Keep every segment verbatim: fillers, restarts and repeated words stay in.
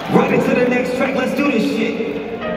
Right into the next track, let's do this shit.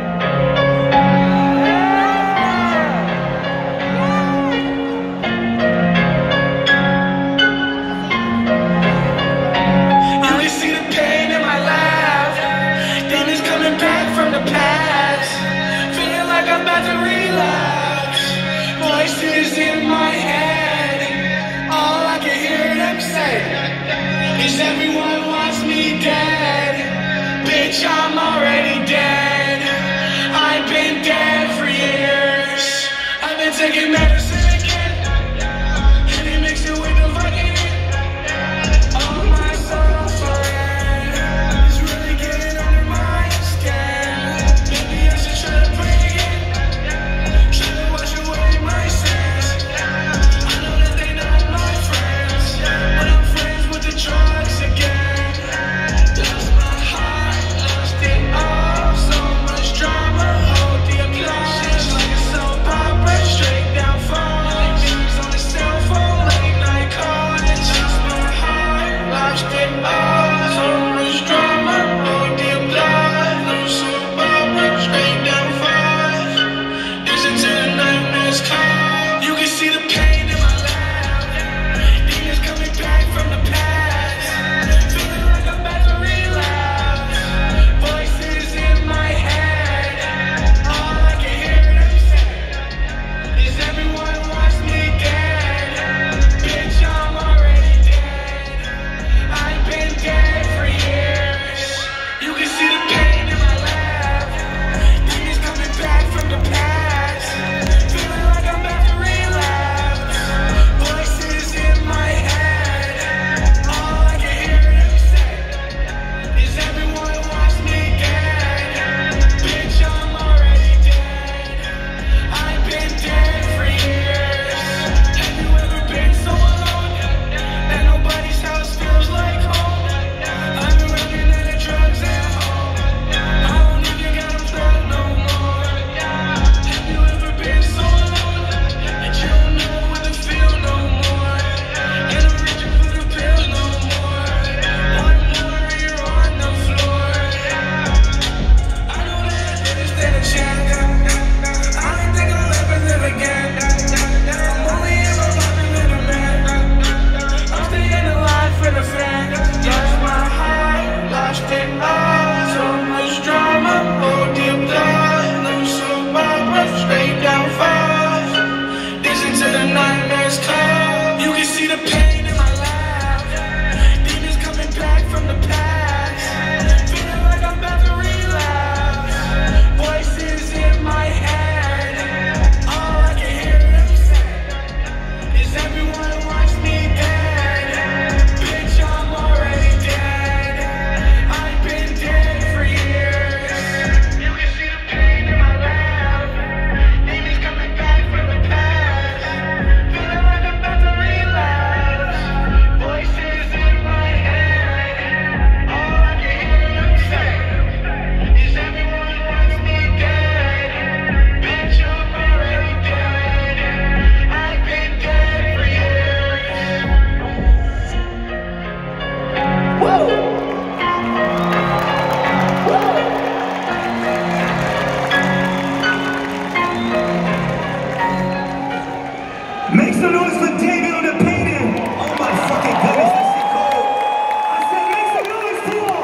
Voices in my head, all I can hear them say is everyone wants me dead. Bitch, I'm already dead. I've been dead for years. I've been taking medicine again, and it mix it with the fucking all my soul friend. It's really getting under my skin. Maybe I should try to pray again. Try to wash away my sins. I know that they not my friends, but I'm friends with the drugs again. Lost my heart, lost it all. So much drama, hold the applause. Like a soap opera, straight down falls. News on the cell phone, late night calls. Lost my heart, lost it all. So much drama, hold the applause. Like a soap opera, straight down falls. Listen to the nightmares call. You can see the pain in my laugh. Demons coming back from the past. Feeling like I'm about to relapse. Voices in my head, all I can hear them say is everyone wants me dead. Bitch, I'm already dead. I've been dead for years. You can see the pain in my laugh. Demons coming back from the past. Feeling like I'm about to relapse. Voices in my head, all I can hear them say is everyone wants me dead. Bitch, I'm already dead. I've been dead for years. Have you ever been so alone that nobody's house feels like home? I've been running out of drugs at home. I don't even got a plug no more. Have you ever been so alone that you don't know what to feel no more? And I'm reaching for the pills no more. One more and you're on the floor. I know that I did this to the chance. I don't think I'll ever live again. I'm only ever loving with a man. I'm staying alive for the fan. Lost my heart, lost it all. So much drama, hold the applause. No soap opera, straight down falls. Listen to the nightmares call. You can see the pain in my laugh. Demons coming back from the past. Feeling like I'm about to relapse. Voices in my head, all I can hear them say is everyone wants me dead. Bitch, I'm already dead. I've been dead for years. You can see the pain in my laugh. Demons coming back from the past. Feeling like I'm about to relapse. Voices in my head, all I can hear them say is everyone wants me dead. Bitch, I'm already dead. I've been dead for years. Woo! Make some noise for David on the painting. Oh my fucking goodness, that shit cold. I said make some noise to him.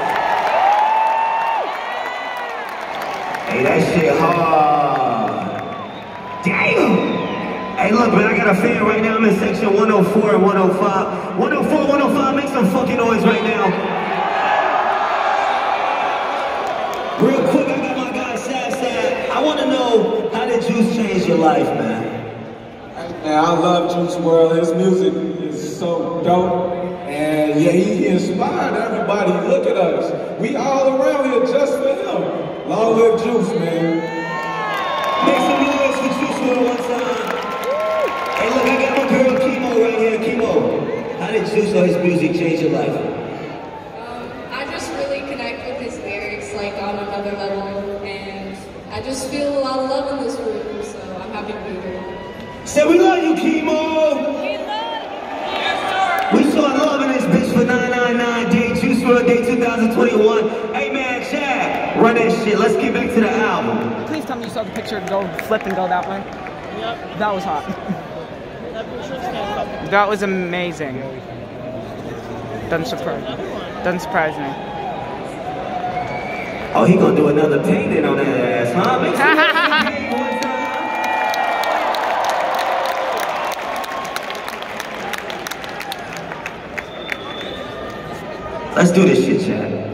Hey, that shit hard. Damn. Hey, look, man, I got a fan right now. I'm in section one oh four and one oh five. one oh four, one oh five, make some fucking noise right now. Real quick, I got my guy Sad Sad. I want to know, how did Juice change your life, man? Man, I love Juice world. His music is so dope. And yeah, he, he inspired everybody. Look at us. We all around here just for him. Long live Juice, man. Make some noise for Juice world one time. Hey, look, I got my girl Chemo right here. Chemo, how did Juice or his music change your life? Um, I just really connect with his lyrics, like on another level, and I just feel a lot of love in this room, so I'm happy to be here. Say we love you, Chemo. We saw love in this bitch for nine nine nine Day Juice world Day two thousand twenty-one. Hey man. Run that shit. Let's get back to the album. Please tell me you saw the picture go flip and go that way. Yep. That was hot. That picture was kind of That was amazing. Doesn't surprise Doesn't surprise me. Oh, he gonna do another painting on that ass, huh? Make some noise. Let's do this shit, chat.